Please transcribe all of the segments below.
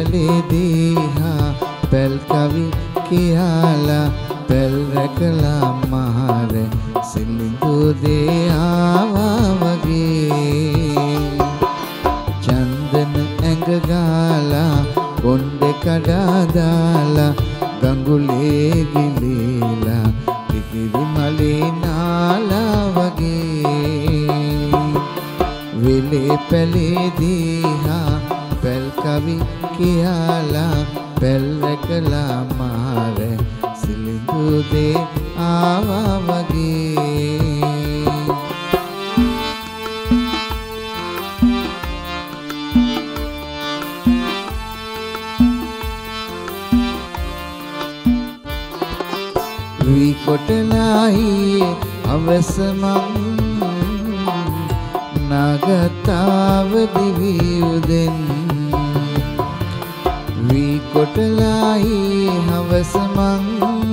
පැලේදී හා පැල් කවි කියලා පැල් රැකලා මහර සිලිඳු දේ ආවා වගේ චන්දන ඇඟ ගාලා කොණ්ඩේ කඩා දාලා ගඟුලේ ගිලීලා ඉකිරි මලේ නාලා වගේ වෙලේ පැලේදී හා පැල් කවි කියලා පැල් රැකලා මහර සිලිඳු දේ ආවා වගේ වී කොටලායි අවසමං නගතාව දිවියුදෙන් වී කොටලායි අවසමං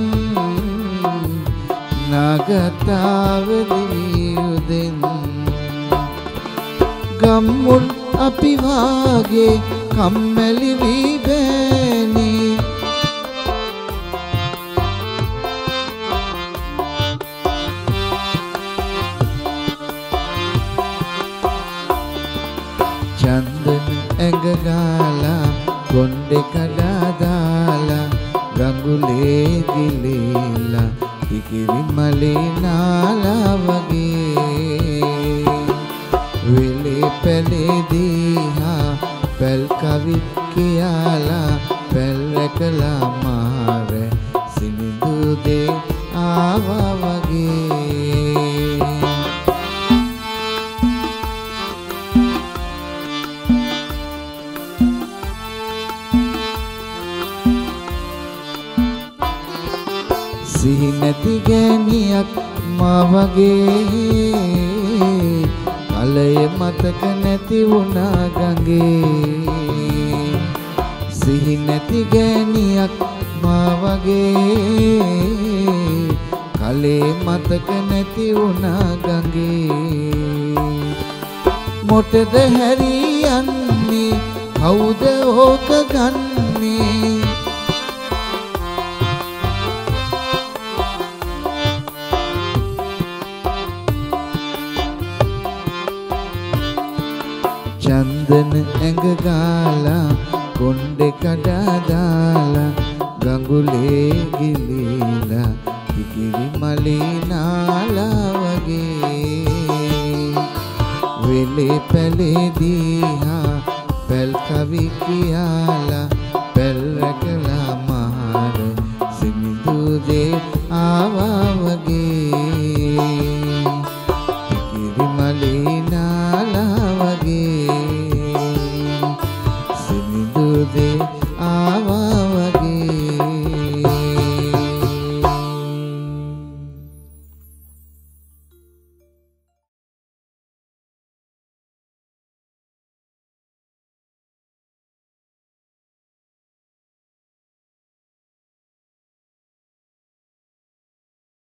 නගතාව දිවියුදෙන් ගම්මුල් අපි වාගේ කම්මැලි වී බෑනේ චන්දන ඇඟ ගාලා කොණ්ඩේ කඩා දාලා ගඟුලේ ගිලීලා ඉකිරි මලේ නාලා වගේ වෙලේ පැලේදී හා පැල් කවි කියලා පැල් රැකලා මහර සිනිඳු දේ ආවා වගේ සිහි නැති ගෑනියක් මා වගේ කලය මතක නැති වුණා ගඟේ සිහි නැති ගෑනියක් මා වගේ කලේ මතක නැති වුණා ගඟේ මොටද හැරියන්නේ කවුද ඕක ගන්නේ චන්දන ඇඟ ගාලා කොණ්ඩේ කඩා දාලා ගඟුලේ ගිලීලා ඉකිරි මලේ නාලා වගේ වෙලේ පැලේදී හා පැල් කවි කියලා පැල් රැකලා මහර සිනිඳු දේ ආවා වගේ